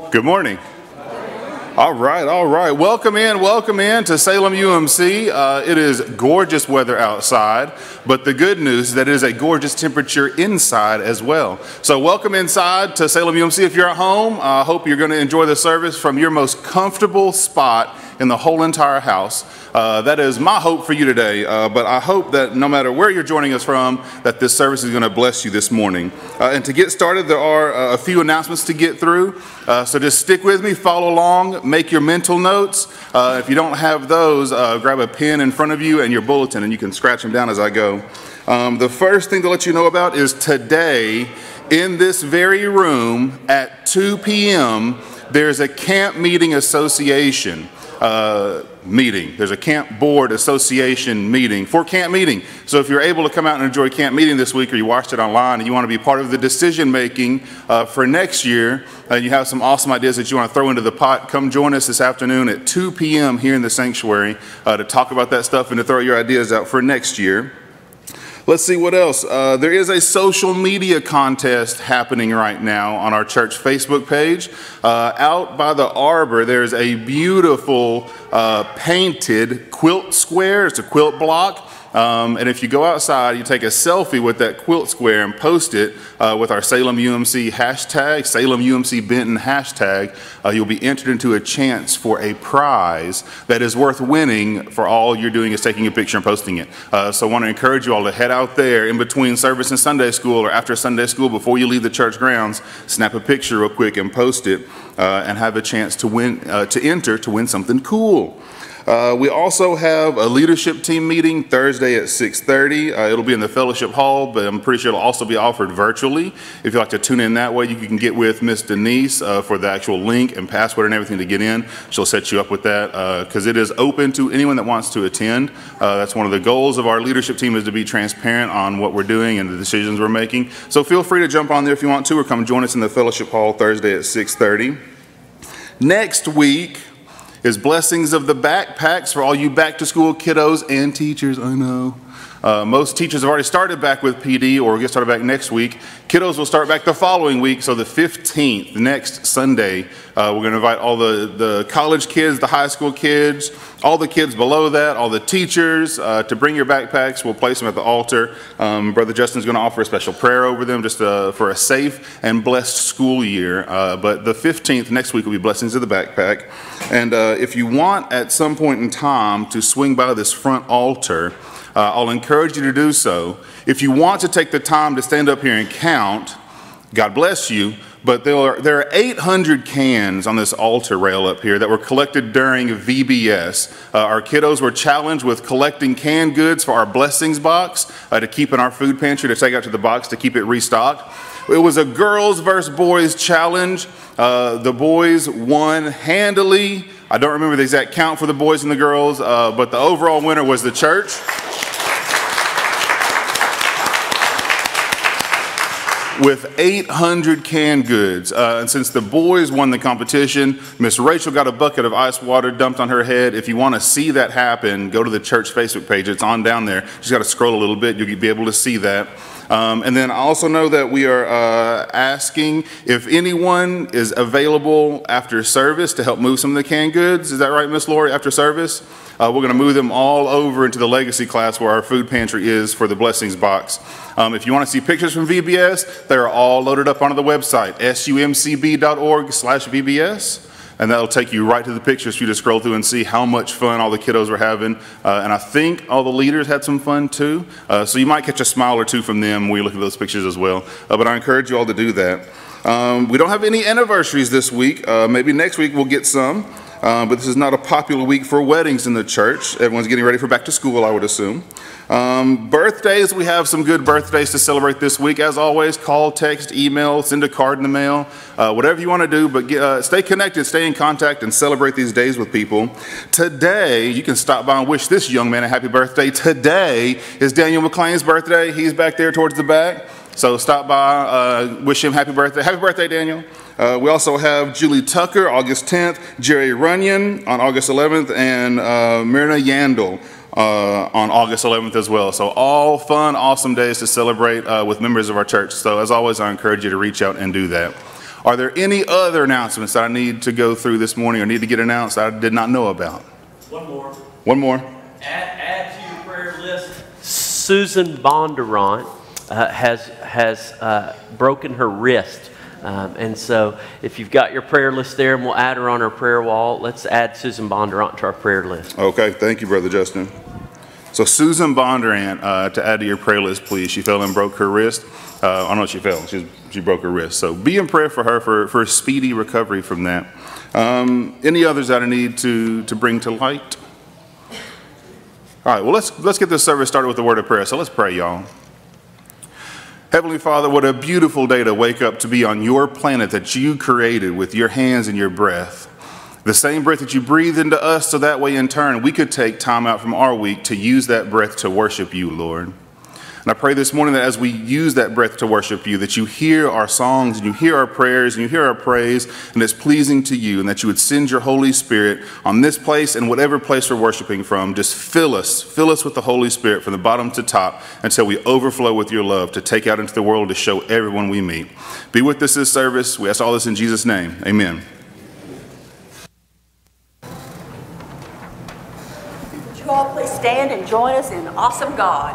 Good morning. All right. Welcome in to Salem UMC. It is gorgeous weather outside, but the good news is that it is a gorgeous temperature inside as well. So welcome inside to Salem UMC. If you're at home, I hope you're going to enjoy the service from your most comfortable spot in the whole entire house. That is my hope for you today, but I hope that no matter where you're joining us from, that this service is going to bless you this morning. And to get started, there are a few announcements to get through, so just stick with me, follow along, make your mental notes. If you don't have those, grab a pen in front of you and your bulletin, and you can scratch them down as I go. The first thing to let you know about is today, in this very room at 2 p.m., there's a Camp Meeting Association meeting. There's a Camp Board Association meeting for Camp Meeting. So if you're able to come out and enjoy Camp Meeting this week, or you watched it online and you want to be part of the decision making for next year, and you have some awesome ideas that you want to throw into the pot, come join us this afternoon at 2 p.m. here in the sanctuary to talk about that stuff and to throw your ideas out for next year. Let's see what else. There is a social media contest happening right now on our church Facebook page. Out by the arbor, there's a beautiful painted quilt square. It's a quilt block. And if you go outside, you take a selfie with that quilt square and post it with our Salem UMC hashtag, Salem UMC-Benton hashtag, you'll be entered into a chance for a prize that is worth winning for all you're doing is taking a picture and posting it. So I want to encourage you all to head out there in between service and Sunday school, or after Sunday school before you leave the church grounds, snap a picture real quick and post it and have a chance to win, to win something cool. We also have a leadership team meeting Thursday at 6:30. It'll be in the fellowship hall, but I'm pretty sure it'll also be offered virtually. If you'd like to tune in that way, you can get with Miss Denise for the actual link and password and everything to get in. She'll set you up with that because it is open to anyone that wants to attend. That's one of the goals of our leadership team, is to be transparent on what we're doing and the decisions we're making. So feel free to jump on there if you want to, or come join us in the fellowship hall Thursday at 6:30. Next week is Blessings of the Backpacks for all you back to school kiddos and teachers. I know. Most teachers have already started back with PD or get started back next week. Kiddos will start back the following week, so the 15th, next Sunday, we're going to invite all the college kids, the high school kids, all the kids below that, all the teachers to bring your backpacks. We'll place them at the altar. Brother Justin's going to offer a special prayer over them just for a safe and blessed school year. But the 15th, next week, will be Blessings of the Backpack. And if you want at some point in time to swing by this front altar, I'll encourage you to do so. If you want to take the time to stand up here and count, God bless you, but there are 800 cans on this altar rail up here that were collected during VBS. Our kiddos were challenged with collecting canned goods for our blessings box to keep in our food pantry, to take out to the box to keep it restocked. It was a girls versus boys challenge. The boys won handily. I don't remember the exact count for the boys and the girls, but the overall winner was the church. With 800 canned goods. And since the boys won the competition, Miss Rachel got a bucket of ice water dumped on her head. If you want to see that happen, go to the church Facebook page. It's on down there. Just got to scroll a little bit. You'll be able to see that. And then I also know that we are asking if anyone is available after service to help move some of the canned goods. Is that right, Miss Lori, after service? We're going to move them all over into the legacy class where our food pantry is for the blessings box. If you want to see pictures from VBS, they're all loaded up onto the website, sumcb.org/VBS. And that'll take you right to the pictures for you to scroll through and see how much fun all the kiddos were having. And I think all the leaders had some fun too. So you might catch a smile or two from them when you look at those pictures as well. But I encourage you all to do that. We don't have any anniversaries this week. Maybe next week we'll get some. But this is not a popular week for weddings in the church. Everyone's getting ready for back to school, I would assume. Birthdays, we have some good birthdays to celebrate this week. As always, call, text, email, send a card in the mail, whatever you want to do, but stay connected, stay in contact, and celebrate these days with people. Today, you can stop by and wish this young man a happy birthday. Today is Daniel McLean's birthday. He's back there towards the back. So stop by, wish him happy birthday. Happy birthday, Daniel. We also have Julie Tucker, August 10th, Jerry Runyon on August 11th, and Myrna Yandel on August 11th as well. So all fun, awesome days to celebrate with members of our church. So as always, I encourage you to reach out and do that. Are there any other announcements that I need to go through this morning or need to get announced that I did not know about? One more. One more. Add to your prayer list. Susan Bondurant has broken her wrist. And so if you've got your prayer list there, and we'll add her on our prayer wall, let's add Susan Bondurant to our prayer list. Okay, thank you, Brother Justin. So Susan Bondurant, to add to your prayer list, please. She fell and broke her wrist. I know she fell. She broke her wrist. So be in prayer for her for a speedy recovery from that. Any others that I need to bring to light? All right, well, let's get this service started with the word of prayer. So let's pray, y'all. Heavenly Father, what a beautiful day to wake up to be on your planet that you created with your hands and your breath. The same breath that you breathe into us, so that way in turn we could take time out from our week to use that breath to worship you, Lord. And I pray this morning that as we use that breath to worship you, that you hear our songs and you hear our prayers and you hear our praise, and it's pleasing to you, and that you would send your Holy Spirit on this place and whatever place we're worshiping from. Just fill us with the Holy Spirit from the bottom to top until we overflow with your love to take out into the world to show everyone we meet. Be with us this service. We ask all this in Jesus' name. Amen. Would you all please stand and join us in Awesome God?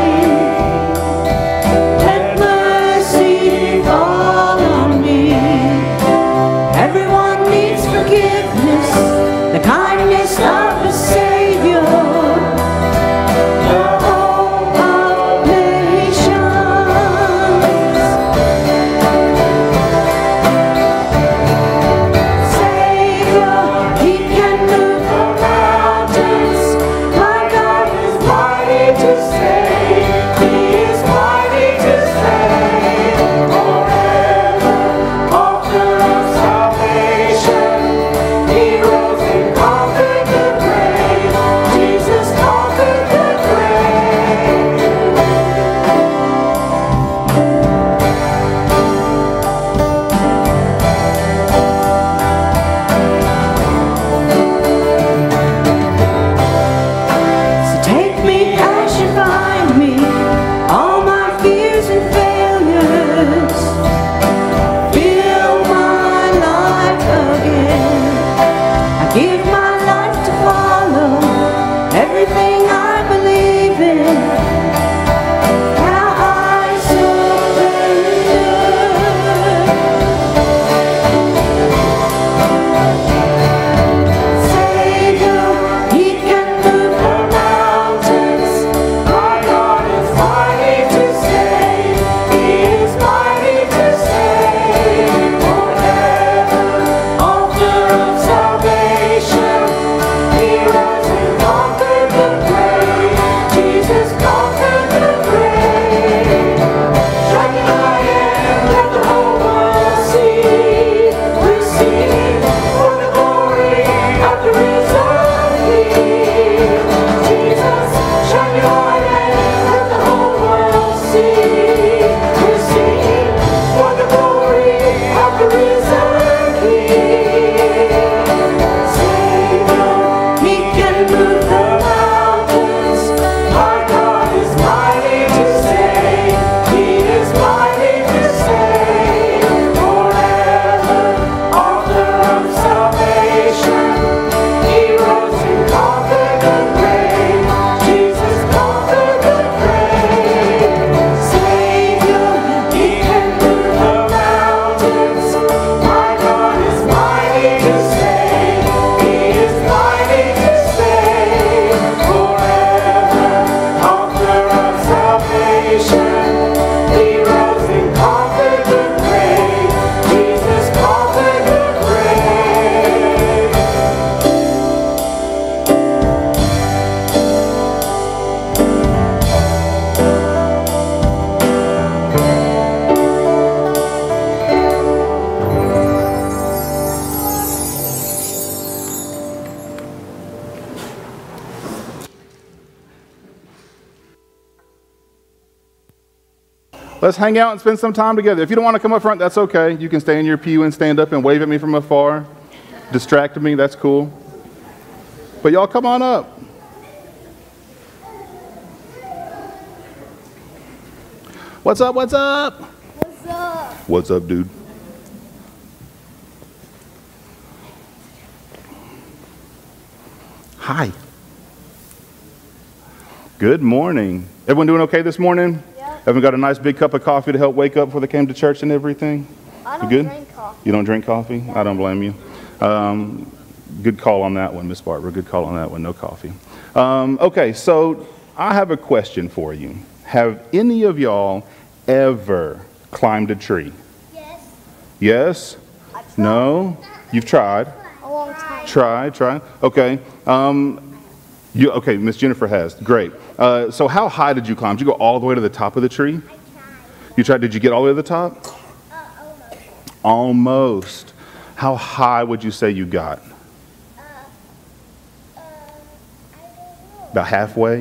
Let mercy fall on me. Let's hang out and spend some time together. If you don't want to come up front, that's okay. You can stay in your pew and stand up and wave at me from afar. Distract me, that's cool. But y'all come on up. What's up, what's up? What's up? What's up, dude? Hi. Good morning. Everyone doing okay this morning? Yep. Everyone got a nice big cup of coffee to help wake up before they came to church and everything? I don't You good? drink coffee. You don't drink coffee? I don't blame you. Good call on that one, Miss Barbara. Good call on that one. No coffee. Okay, so I have a question for you. Have any of y'all ever climbed a tree? Yes. Yes? I tried. No? You've tried? A long time. Try. Okay. Okay, Miss Jennifer has. Great. So how high did you climb? Did you go all the way to the top of the tree? I tried. You tried, did you get all the way to the top? Almost. Almost. How high would you say you got? I don't know. About halfway?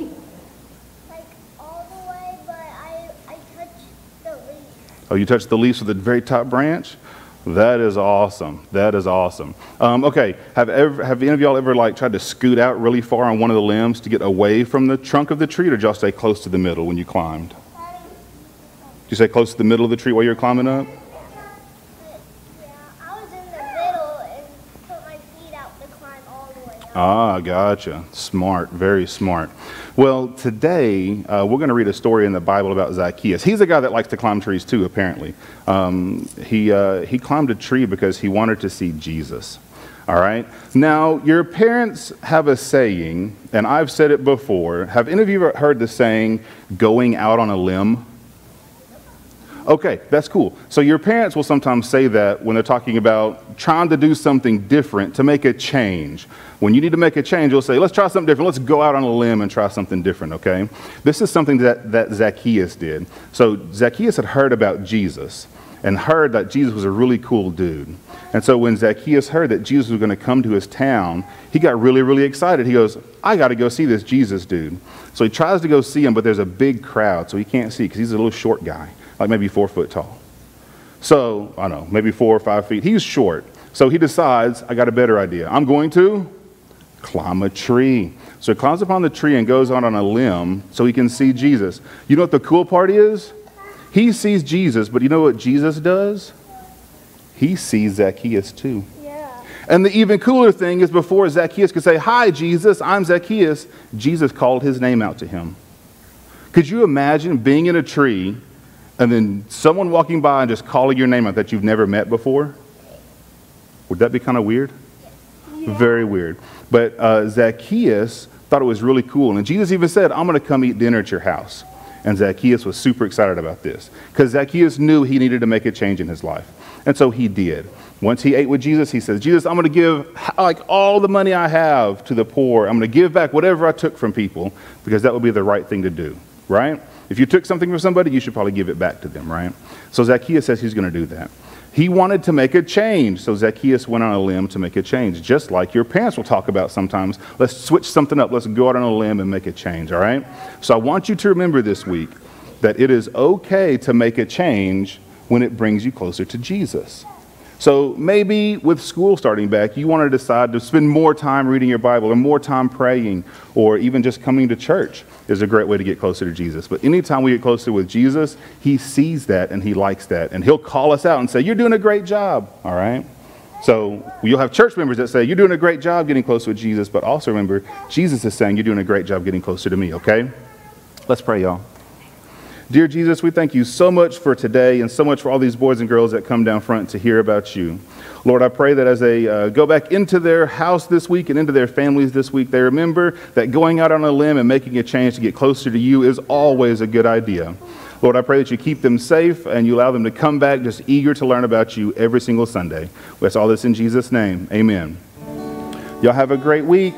Like all the way, but I touched the leaf. Oh, you touched the leaves with the very top branch? That is awesome. That is awesome. Okay, have any of y'all ever tried to scoot out really far on one of the limbs to get away from the trunk of the tree, or did y'all stay close to the middle when you climbed? Did you stay close to the middle of the tree while you were climbing up? Yeah, I was in the middle and put my feet out to climb all the way up. Ah, gotcha. Smart, very smart. Well, today we're going to read a story in the Bible about Zacchaeus. He's a guy that likes to climb trees too, apparently. He climbed a tree because he wanted to see Jesus. All right. Now, your parents have a saying, and I've said it before. Have any of you ever heard the saying, going out on a limb? Okay, that's cool. So your parents will sometimes say that when they're talking about trying to do something different to make a change. When you need to make a change, you'll say, let's try something different. Let's go out on a limb and try something different, okay? This is something that Zacchaeus did. So Zacchaeus had heard about Jesus and heard that Jesus was a really cool dude. And so when Zacchaeus heard that Jesus was going to come to his town, he got really, really excited. He goes, I got to go see this Jesus dude. So he tries to go see him, but there's a big crowd, so he can't see because he's a little short guy, like maybe 4 foot tall. So, I don't know, maybe 4 or 5 feet. He's short. So he decides, I got a better idea. I'm going to climb a tree. So he climbs up on the tree and goes out on a limb so he can see Jesus. You know what the cool part is? He sees Jesus, but you know what Jesus does? He sees Zacchaeus too. Yeah. And the even cooler thing is before Zacchaeus could say, hi, Jesus, I'm Zacchaeus, Jesus called his name out to him. Could you imagine being in a tree and then someone walking by and just calling your name out that you've never met before? Would that be kind of weird? Yeah. Very weird. But Zacchaeus thought it was really cool. And Jesus even said, I'm going to come eat dinner at your house. And Zacchaeus was super excited about this because Zacchaeus knew he needed to make a change in his life. And so he did. Once he ate with Jesus, he says, Jesus, I'm going to give all the money I have to the poor. I'm going to give back whatever I took from people because that would be the right thing to do, right? If you took something from somebody, you should probably give it back to them, right? So Zacchaeus says he's going to do that. He wanted to make a change, so Zacchaeus went on a limb to make a change, just like your parents will talk about sometimes. Let's switch something up. Let's go out on a limb and make a change, all right? So I want you to remember this week that it is okay to make a change when it brings you closer to Jesus. So maybe with school starting back, you want to decide to spend more time reading your Bible or more time praying or even just coming to church is a great way to get closer to Jesus. But anytime we get closer with Jesus, he sees that and he likes that. And he'll call us out and say, you're doing a great job, all right? So you'll have church members that say, you're doing a great job getting closer with Jesus. But also remember, Jesus is saying, you're doing a great job getting closer to me, okay? Let's pray, y'all. Dear Jesus, we thank you so much for today and so much for all these boys and girls that come down front to hear about you. Lord, I pray that as they go back into their house this week and into their families this week, they remember that going out on a limb and making a change to get closer to you is always a good idea. Lord, I pray that you keep them safe and you allow them to come back just eager to learn about you every single Sunday. We ask all this in Jesus' name. Amen. Y'all have a great week.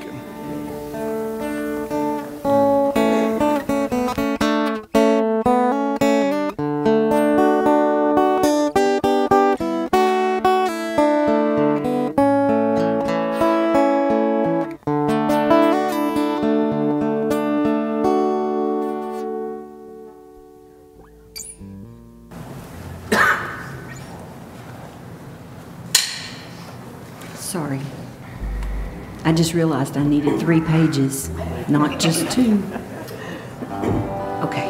sorry. I just realized I needed 3 pages, not just 2. Okay.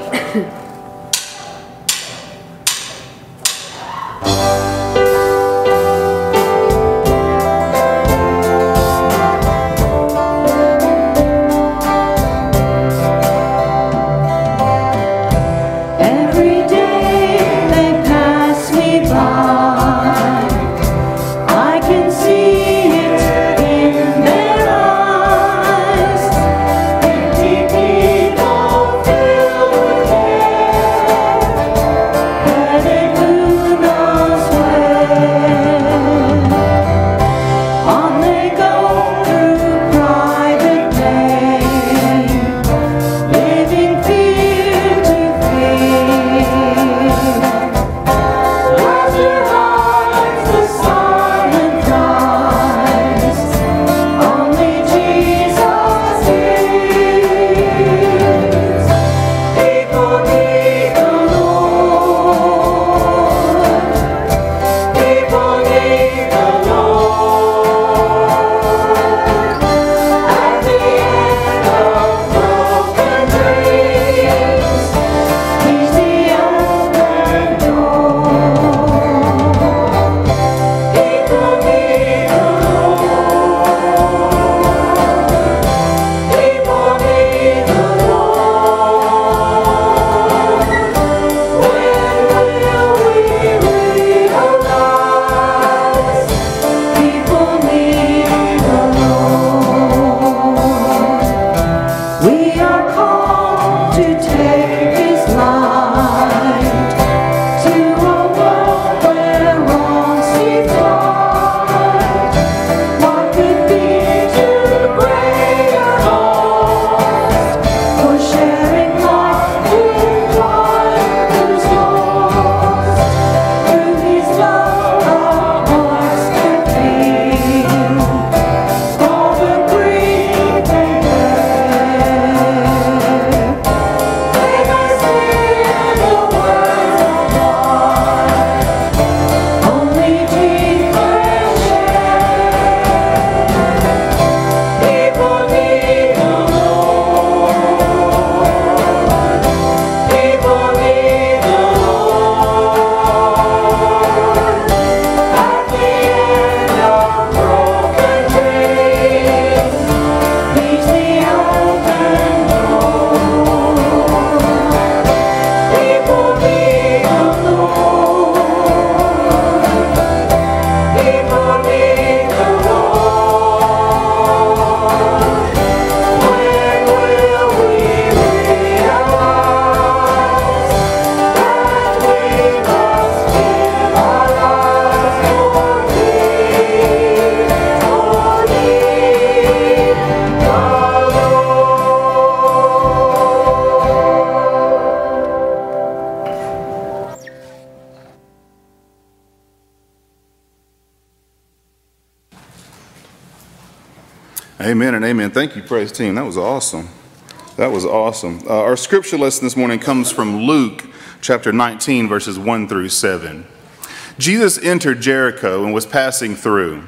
Amen and amen. Thank you, praise team. That was awesome. That was awesome. Our scripture lesson this morning comes from Luke chapter 19, verses 1 through 7. Jesus entered Jericho and was passing through.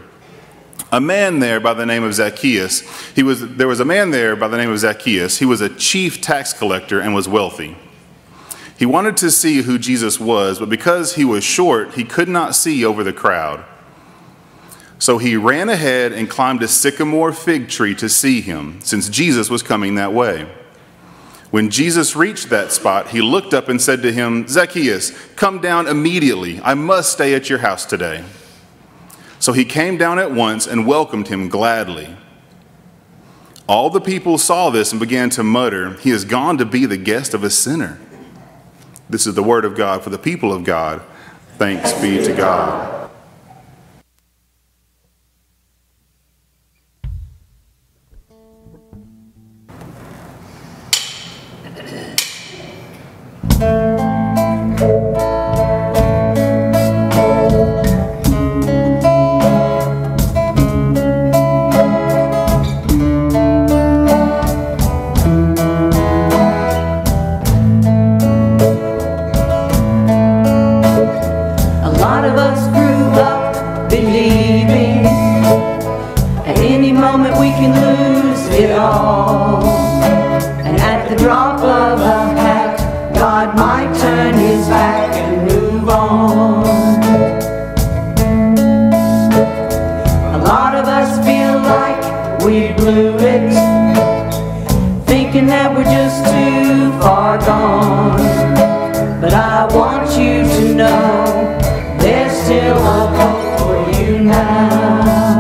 A man there by the name of Zacchaeus. There was a man there by the name of Zacchaeus. He was a chief tax collector and was wealthy. He wanted to see who Jesus was, but because he was short, he could not see over the crowd. So he ran ahead and climbed a sycamore fig tree to see him, since Jesus was coming that way. When Jesus reached that spot, he looked up and said to him, "Zacchaeus, come down immediately. I must stay at your house today." So he came down at once and welcomed him gladly. All the people saw this and began to mutter, "He has gone to be the guest of a sinner." This is the word of God for the people of God. Thanks be to God. A lot of us grew up believing moment we can lose it all. And at the drop of a hat, God might turn his back and move on. A lot of us feel like we blew it, thinking that we're just too far gone. But I want you to know there's still a hope for you now.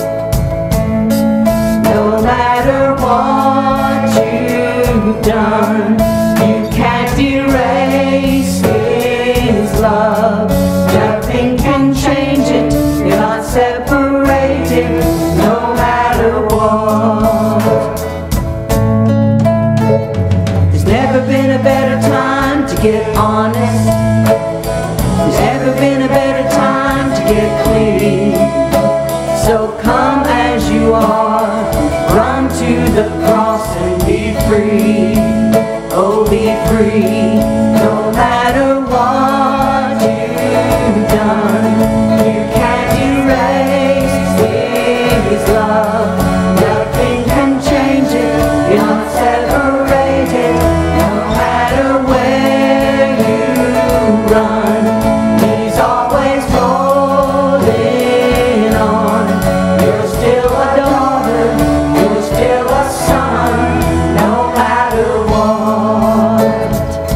No matter what you've done, you can't erase his love. Nothing can change it, you're not separated, no matter what. There's never been a better time to get honest. There's never been a better time to get clean. So come as you are, run to the cross and be free. Oh, be free. No matter what you've done, you can't erase his love. Nothing can change it, you're not separated. No matter where you run, he's always holding on. You're still a daughter, you're still a son, no matter what.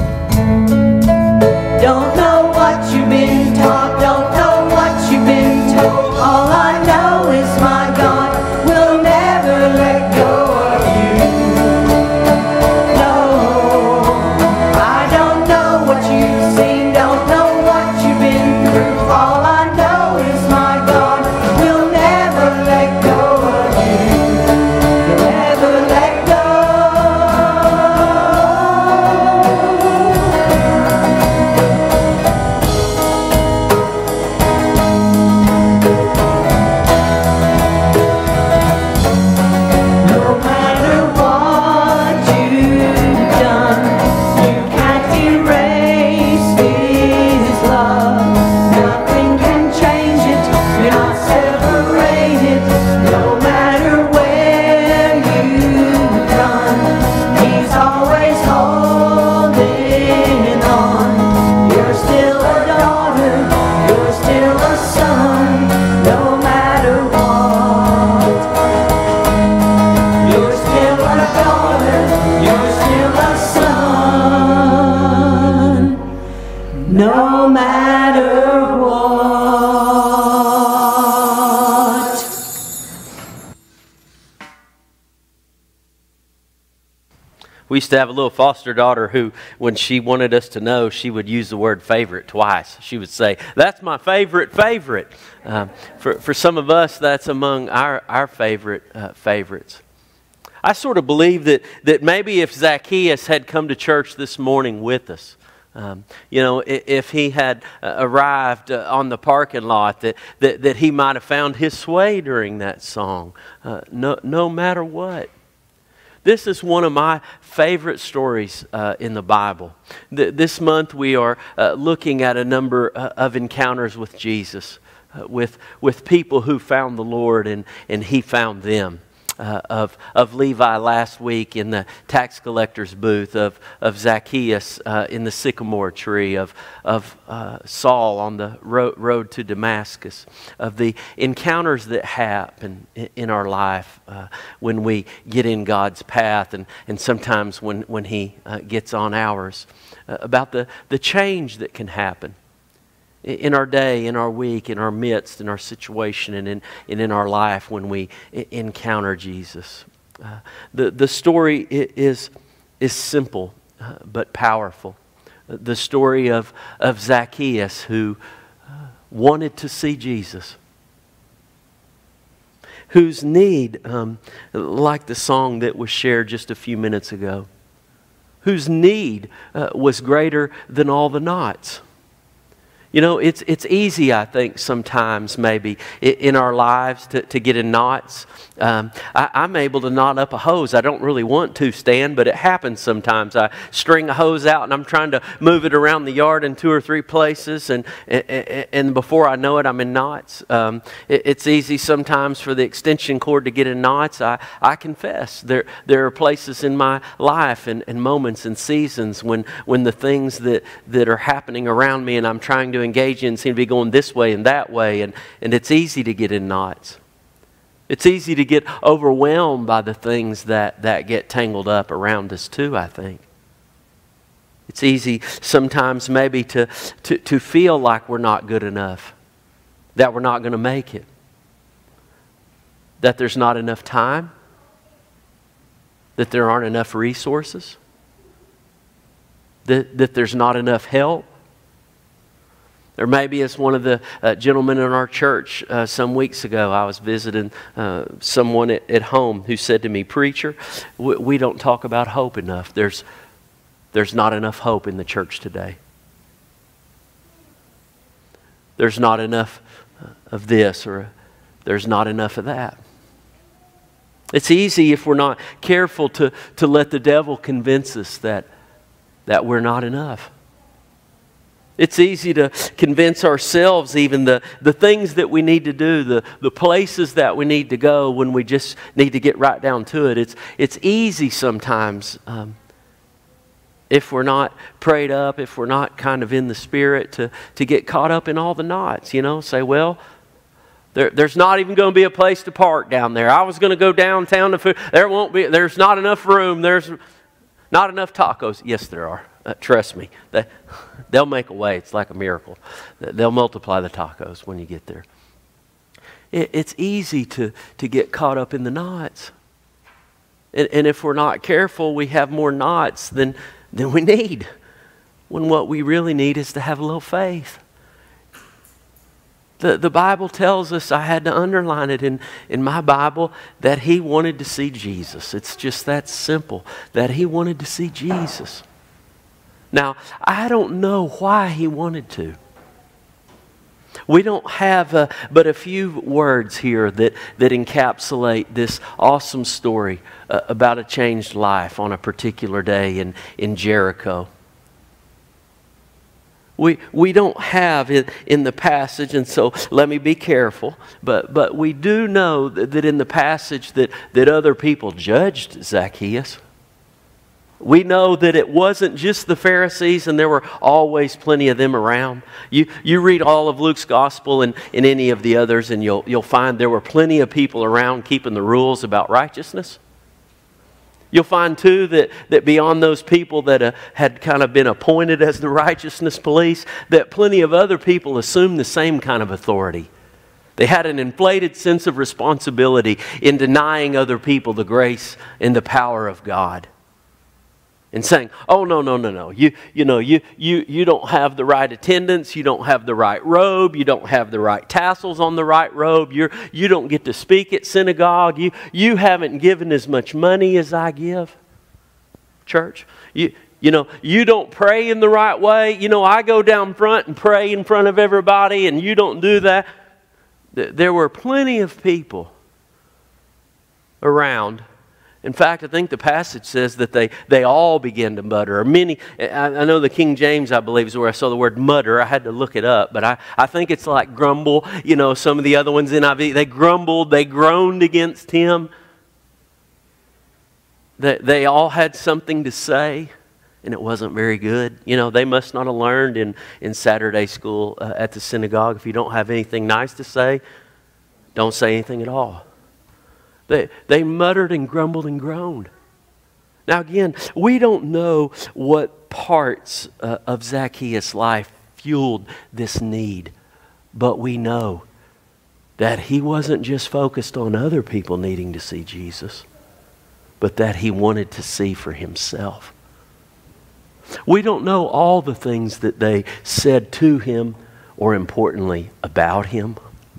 Don't know what you've been taught, don't know what you've been told. All I know is my God will never let go of you. No, I don't know what you've seen, don't know what you've been through. All I know is my God will never let go of you. He'll never let go. No matter what you've done, you can't erase his love. Nothing can change it, you're not separated. No matter where you've gone, he's always holding on. You're still a daughter, you're still a son, no matter what. You're still a daughter, you're still a son, no matter what. We used to have a little foster daughter who, when she wanted us to know, she would use the word favorite twice. She would say, "That's my favorite favorite." For some of us, that's among our favorite favorites. I sort of believe that maybe if Zacchaeus had come to church this morning with us, if he had arrived on the parking lot, that he might have found his way during that song, no matter what. This is one of my favorite stories in the Bible. This month we are looking at a number of encounters with Jesus, with people who found the Lord and He found them. Of Levi last week in the tax collector's booth, of Zacchaeus in the sycamore tree, of Saul on the road to Damascus, of the encounters that happen in our life when we get in God's path and sometimes when He gets on ours, about the change that can happen in our day, in our week, in our midst, in our situation, and in our life when we encounter Jesus. The story is simple but powerful. The story of Zacchaeus who wanted to see Jesus, whose need, like the song that was shared just a few minutes ago, whose need was greater than all the knots. You know, it's easy, I think, sometimes maybe in our lives to get in knots. I'm able to knot up a hose. I don't really want to, Stan, but it happens sometimes. I string a hose out and I'm trying to move it around the yard in 2 or 3 places, and before I know it, I'm in knots. It's easy sometimes for the extension cord to get in knots. I confess there are places in my life and moments and seasons when the things that are happening around me and I'm trying to engage in seem to be going this way and that way, and it's easy to get in knots. It's easy to get overwhelmed by the things that get tangled up around us too, I think. It's easy sometimes maybe to feel like we're not good enough, that we're not going to make it, that there's not enough time, that there aren't enough resources, that there's not enough help. Or maybe as one of the gentlemen in our church some weeks ago, I was visiting someone at home who said to me, "Preacher, we don't talk about hope enough. There's not enough hope in the church today. There's not enough of this, or there's not enough of that." It's easy, if we're not careful, to let the devil convince us that we're not enough. It's easy to convince ourselves even the things that we need to do, the places that we need to go when we just need to get right down to it. It's easy sometimes, if we're not prayed up, if we're not kind of in the Spirit, to get caught up in all the knots, you know, say, well, there's not even going to be a place to park down there. I was going to go downtown to food. There's not enough room. There's not enough tacos. Yes, there are. Trust me. They'll make a way. It's like a miracle. They'll multiply the tacos when you get there. It's easy to get caught up in the knots. And if we're not careful, we have more knots than we need. When what we really need is to have a little faith. The Bible tells us, I had to underline it in my Bible, that he wanted to see Jesus. It's just that simple, that he wanted to see Jesus. Now, I don't know why he wanted to. We don't have but a few words here that encapsulate this awesome story about a changed life on a particular day in Jericho. We don't have it in the passage, and so let me be careful, but we do know that in the passage that other people judged Zacchaeus. We know that it wasn't just the Pharisees, and there were always plenty of them around. You read all of Luke's gospel and any of the others, and you'll find there were plenty of people around keeping the rules about righteousness. You'll find too that beyond those people that had kind of been appointed as the righteousness police, that plenty of other people assumed the same kind of authority. They had an inflated sense of responsibility in denying other people the grace and the power of God. And saying, "Oh, no. You don't have the right attendance. You don't have the right robe. You don't have the right tassels on the right robe. You don't get to speak at synagogue. You haven't given as much money as I give, church. You don't pray in the right way. I go down front and pray in front of everybody, and you don't do that." There were plenty of people around. In fact, I think the passage says that they all began to mutter. Or many, I know the King James, I believe, is where I saw the word mutter. I had to look it up, but I think it's like grumble. Some of the other ones in NIV, they grumbled, they groaned against him. They all had something to say, and it wasn't very good. They must not have learned in Saturday school at the synagogue, if you don't have anything nice to say, don't say anything at all. They muttered and grumbled and groaned. Now again, we don't know what parts of Zacchaeus' life fueled this need, but we know that he wasn't just focused on other people needing to see Jesus, but that he wanted to see for himself. We don't know all the things that they said to him, or importantly, about him.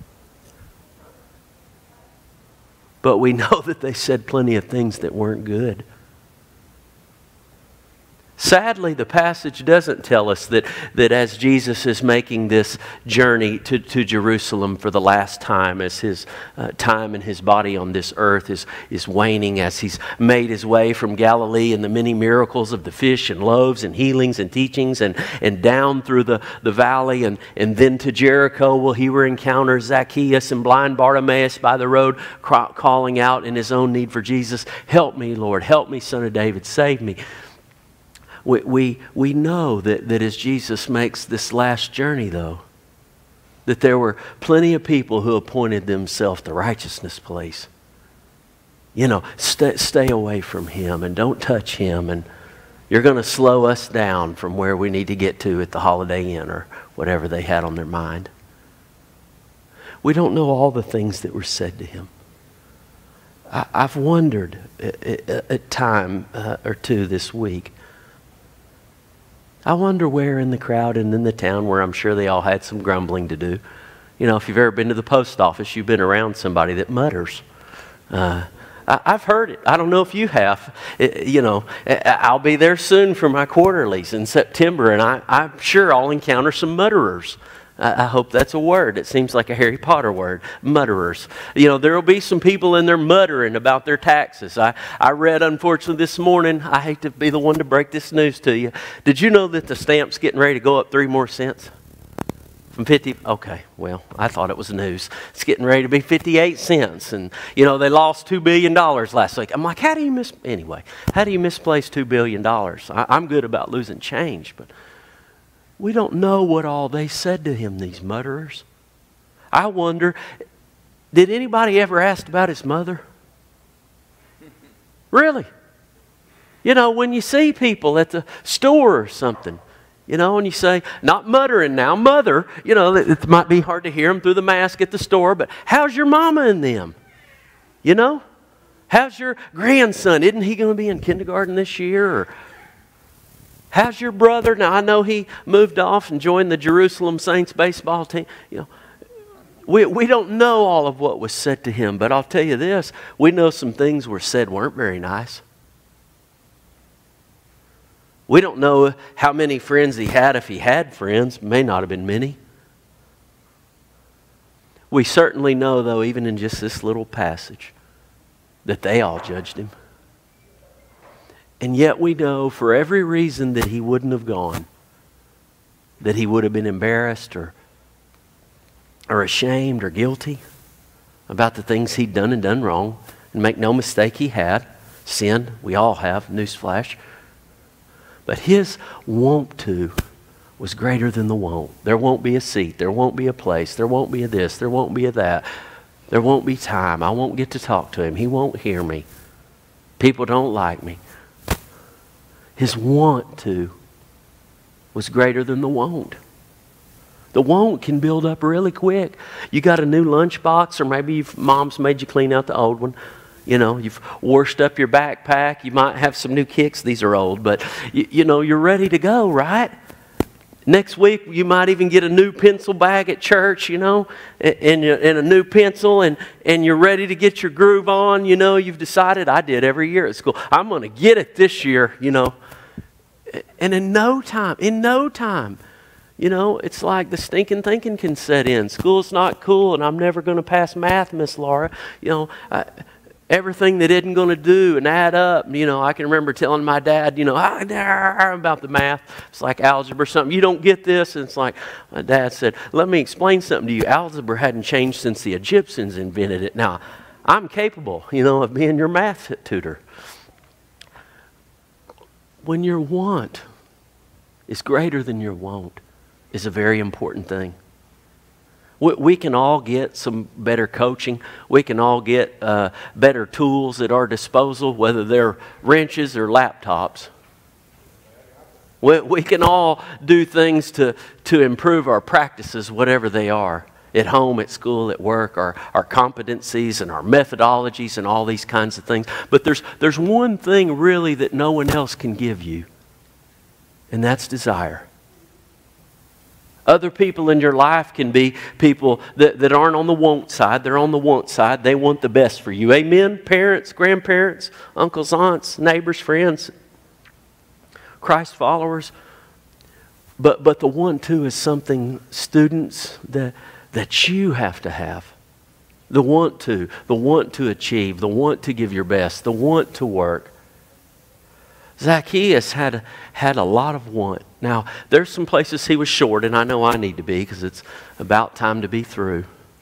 But we know that they said plenty of things that weren't good. Sadly, the passage doesn't tell us that as Jesus is making this journey to Jerusalem for the last time, as his time and his body on this earth is waning, as he's made his way from Galilee and the many miracles of the fish and loaves and healings and teachings and down through the valley and then to Jericho, where he will encounter Zacchaeus and blind Bartimaeus by the road calling out in his own need for Jesus. Help me, Lord. Help me, Son of David. Save me. We know that as Jesus makes this last journey, though, that there were plenty of people who appointed themselves the righteousness police. You know, stay away from him and don't touch him, and you're going to slow us down from where we need to get to at the Holiday Inn or whatever they had on their mind. We don't know all the things that were said to him. I've wondered a time or two this week. I wonder where in the crowd and in the town where I'm sure they all had some grumbling to do. You know, if you've ever been to the post office, you've been around somebody that mutters. I've heard it. I don't know if you have. You know, I'll be there soon for my quarterlies in September, and I'm sure I'll encounter some mutterers. I hope that's a word. It seems like a Harry Potter word, mutterers. You know, there will be some people in there muttering about their taxes. I read, unfortunately, this morning, I hate to be the one to break this news to you. Did you know that the stamp's getting ready to go up 3 more cents? From 50, okay, well, I thought it was news. It's getting ready to be 58 cents. And, you know, they lost $2 billion last week. I'm like, how do you misplace $2 billion? I'm good about losing change, but we don't know what all they said to him, these mutterers. I wonder, did anybody ever ask about his mother? Really? You know, when you see people at the store or something, you know, and you say, not muttering now, mother, you know, it might be hard to hear them through the mask at the store, but how's your mama and them? You know? How's your grandson? Isn't he going to be in kindergarten this year? Or how's your brother? Now, I know he moved off and joined the Jerusalem Saints baseball team. You know, we don't know all of what was said to him, but I'll tell you this. We know some things were said weren't very nice. We don't know how many friends he had, if he had friends. May not have been many. We certainly know, though, even in just this little passage, that they all judged him. And yet we know for every reason that he wouldn't have gone, that he would have been embarrassed or ashamed or guilty about the things he'd done and done wrong. And make no mistake, he had. Sin, we all have, newsflash. But his want to was greater than the won't. There won't be a seat. There won't be a place. There won't be a this. There won't be a that. There won't be time. I won't get to talk to him. He won't hear me. People don't like me. His want to was greater than the won't. The won't can build up really quick. You got a new lunchbox, or maybe mom's made you clean out the old one. You know, you've washed up your backpack. You might have some new kicks. These are old, but you know, you're ready to go, right? Next week, you might even get a new pencil bag at church, you know, and a new pencil, and you're ready to get your groove on. You know, you've decided, I did every year at school, I'm going to get it this year, you know. And in no time, you know, it's like the stinking thinking can set in. School's not cool, and I'm never going to pass math, Miss Laura. You know, everything that isn't going to do and add up. You know, I can remember telling my dad, you know, about the math. It's like algebra or something. You don't get this. And it's like my dad said, let me explain something to you. Algebra hadn't changed since the Egyptians invented it. Now, I'm capable, you know, of being your math tutor. When your want is greater than your won't is a very important thing. We can all get some better coaching. We can all get better tools at our disposal, whether they're wrenches or laptops. We can all do things to improve our practices, whatever they are, at home, at school, at work, our competencies and our methodologies and all these kinds of things. But there's one thing really that no one else can give you, and that's desire. Other people in your life can be people that aren't on the want side. They're on the want side. They want the best for you. Amen? Parents, grandparents, uncles, aunts, neighbors, friends. Christ followers. But the want to is something, students, that you have to have. The want to achieve, the want to give your best, the want to work. Zacchaeus had a lot of want. Now, there's some places he was short, and I know I need to be because it's about time to be through.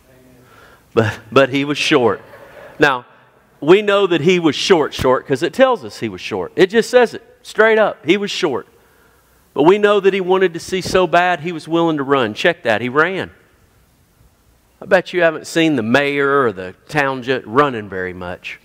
But he was short. Now, we know that he was short because it tells us he was short. It just says it straight up. He was short. But we know that he wanted to see so bad he was willing to run. Check that. He ran. I bet you haven't seen the mayor or the town judge running very much.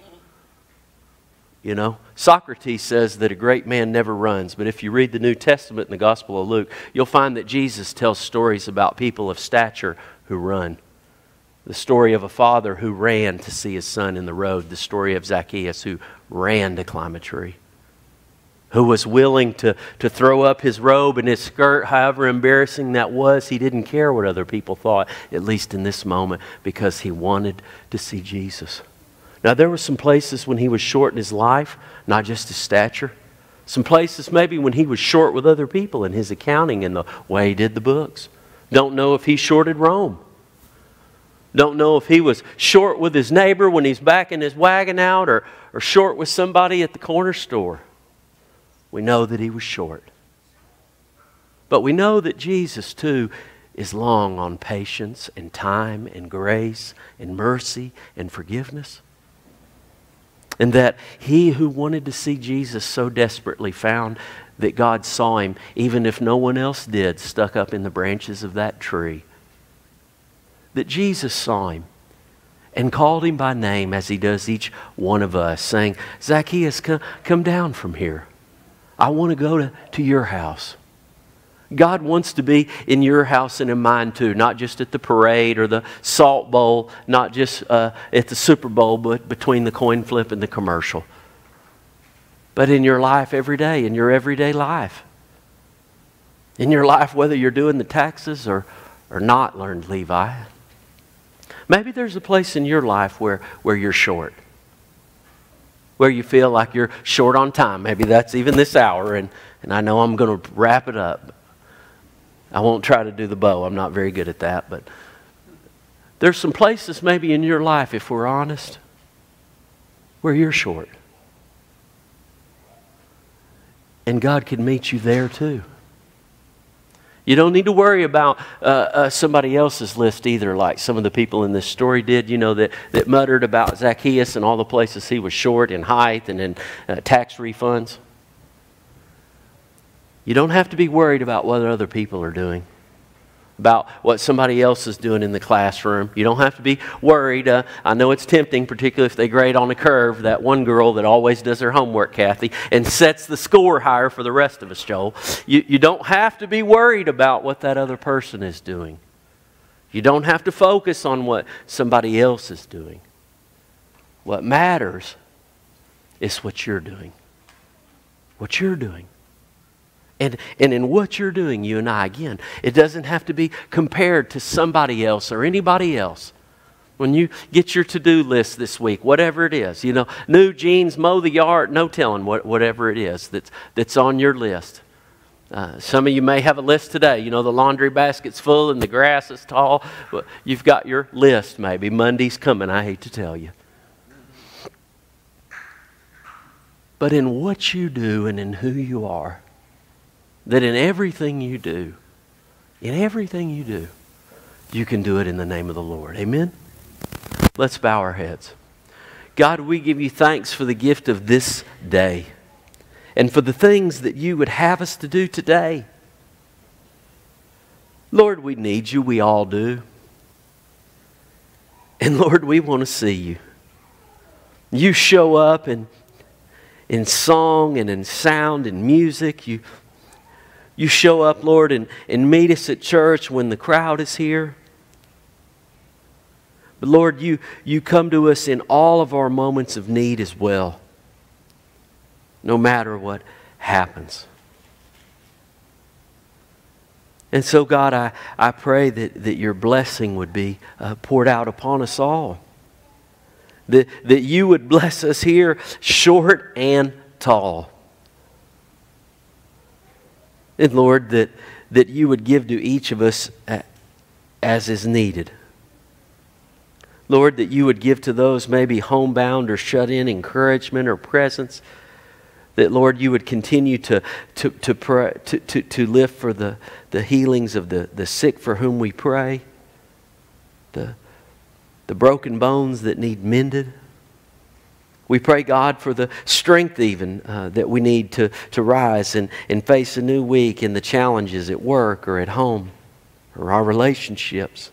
You know, Socrates says that a great man never runs. But if you read the New Testament in the Gospel of Luke, you'll find that Jesus tells stories about people of stature who run. The story of a father who ran to see his son in the road. The story of Zacchaeus who ran to climb a tree. Who was willing to throw up his robe and his skirt, however embarrassing that was. He didn't care what other people thought, at least in this moment, because he wanted to see Jesus. Now, there were some places when he was short in his life, not just his stature. Some places maybe when he was short with other people in his accounting and the way he did the books. Don't know if he shorted Rome. Don't know if he was short with his neighbor when he's backing his wagon out or short with somebody at the corner store. We know that he was short. But we know that Jesus, too, is long on patience and time and grace and mercy and forgiveness. And that he who wanted to see Jesus so desperately found that God saw him, even if no one else did, stuck up in the branches of that tree. That Jesus saw him and called him by name as he does each one of us, saying, Zacchaeus, come down from here. I want to go to your house. God wants to be in your house and in mine too, not just at the parade or the Salt Bowl, not just at the Super Bowl, but between the coin flip and the commercial. But in your life every day, in your everyday life. In your life, whether you're doing the taxes or not, learned Levi. Maybe there's a place in your life where you're short. Where you feel like you're short on time. Maybe that's even this hour, and I know I'm going to wrap it up. I won't try to do the bow. I'm not very good at that. But there's some places maybe in your life, if we're honest, where you're short. And God can meet you there too. You don't need to worry about somebody else's list either, like some of the people in this story did, you know, that muttered about Zacchaeus and all the places he was short in height and in tax refunds. You don't have to be worried about what other people are doing, about what somebody else is doing in the classroom. You don't have to be worried. I know it's tempting, particularly if they grade on a curve, that one girl that always does her homework, Kathy, and sets the score higher for the rest of us, Joel. You don't have to be worried about what that other person is doing. You don't have to focus on what somebody else is doing. What matters is what you're doing. What you're doing. And in what you're doing, you and I, again, it doesn't have to be compared to somebody else or anybody else. When you get your to-do list this week, whatever it is, you know, new jeans, mow the yard, no telling whatever it is that's on your list. Some of you may have a list today. You know, the laundry basket's full and the grass is tall. Well, you've got your list maybe. Monday's coming, I hate to tell you. But in what you do and in who you are, that in everything you do, you can do it in the name of the Lord. Amen? Let's bow our heads. God, we give you thanks for the gift of this day and for the things that you would have us to do today. Lord, we need you. We all do. And Lord, we want to see you. You show up in song and in sound and music. You show up, Lord, and meet us at church when the crowd is here. But Lord, you come to us in all of our moments of need as well, no matter what happens. And so, God, I pray that your blessing would be poured out upon us all. That you would bless us here, short and tall. And Lord, that you would give to each of us as is needed. Lord, that you would give to those maybe homebound or shut in encouragement or presence. That, Lord, you would continue to pray, to lift for the healings of the sick for whom we pray. The broken bones that need mended. We pray, God, for the strength even that we need to rise and face a new week in the challenges at work or at home or our relationships.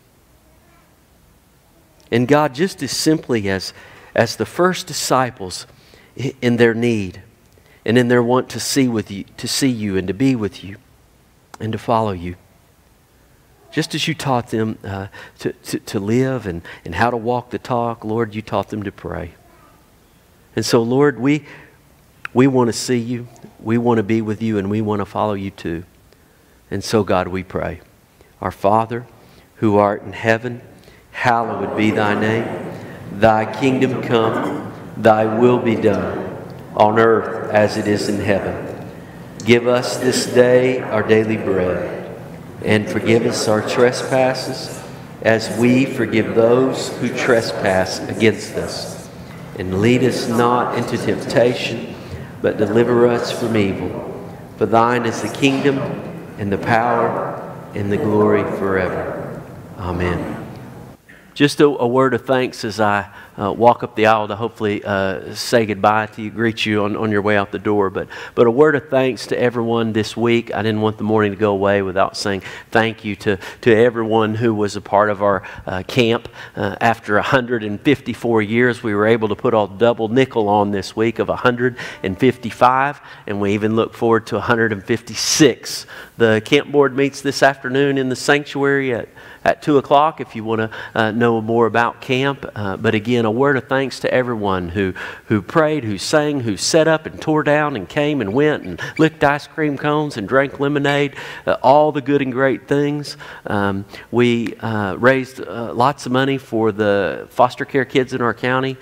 And God, just as simply as the first disciples in their need and in their want to see you and to be with you and to follow you. Just as you taught them to live and how to walk the talk, Lord, you taught them to pray. And so, Lord, we want to see you, we want to be with you, and we want to follow you too. And so, God, we pray. Our Father, who art in heaven, hallowed be thy name. Thy kingdom come, thy will be done, on earth as it is in heaven. Give us this day our daily bread, and forgive us our trespasses, as we forgive those who trespass against us. And lead us not into temptation, but deliver us from evil. For thine is the kingdom, and the power, and the glory forever. Amen. Just a word of thanks as I walk up the aisle to hopefully say goodbye to you, greet you on your way out the door. But a word of thanks to everyone this week. I didn't want the morning to go away without saying thank you to everyone who was a part of our camp. After 154 years, we were able to put a double nickel on this week of 155, and we even look forward to 156. The camp board meets this afternoon in the sanctuary at 2 o'clock if you want to know more about camp. But again, a word of thanks to everyone who prayed, who sang, who set up and tore down and came and went and licked ice cream cones and drank lemonade, all the good and great things. We raised lots of money for the foster care kids in our county.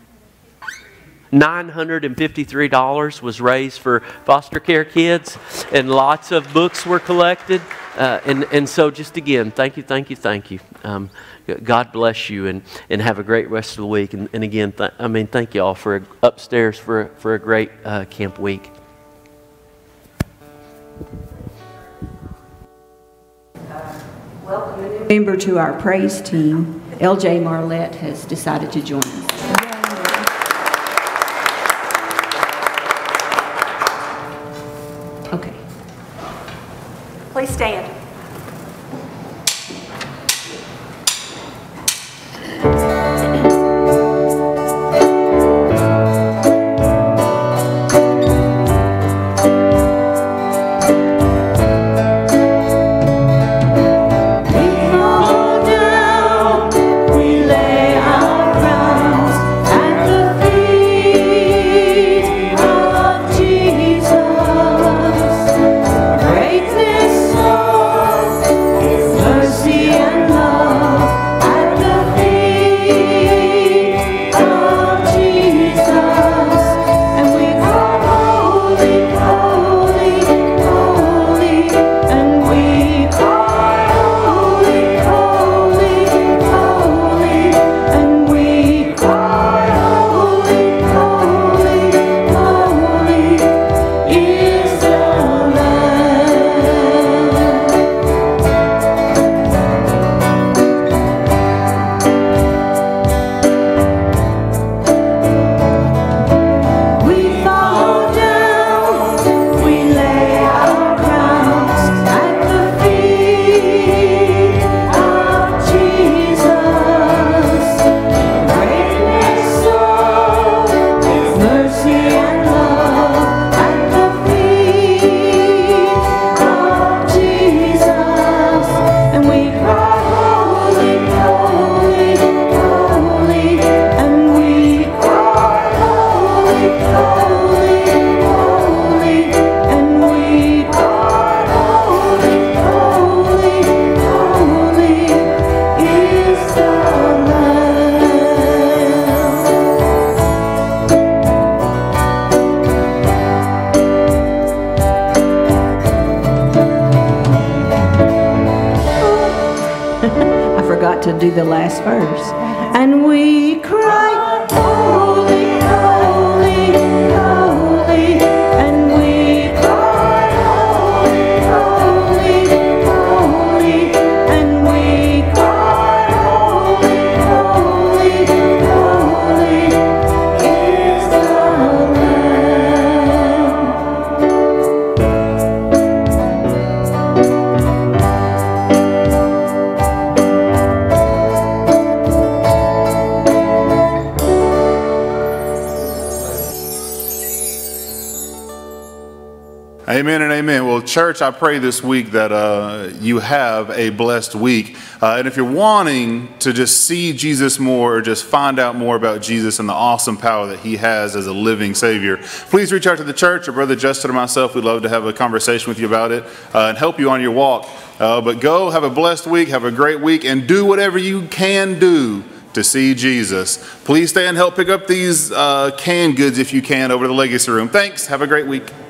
$953 was raised for foster care kids, and lots of books were collected. And so just again, thank you. God bless you and have a great rest of the week. And again, thank you all for upstairs for a great camp week. Welcome a new member to our praise team. LJ Marlette has decided to join us. Okay. Please stand. Greatness so do the last verse. And we cry, holy, holy, holy. And we cry, holy, holy, holy. And we cry, holy, holy, holy is the Amen and amen. Well, church, I pray this week that you have a blessed week. And if you're wanting to just see Jesus more or just find out more about Jesus and the awesome power that he has as a living Savior, please reach out to the church or Brother Justin or myself. We'd love to have a conversation with you about it and help you on your walk. But go, have a blessed week, have a great week, and do whatever you can do to see Jesus. Please stay and help pick up these canned goods if you can over to the Legacy Room. Thanks. Have a great week.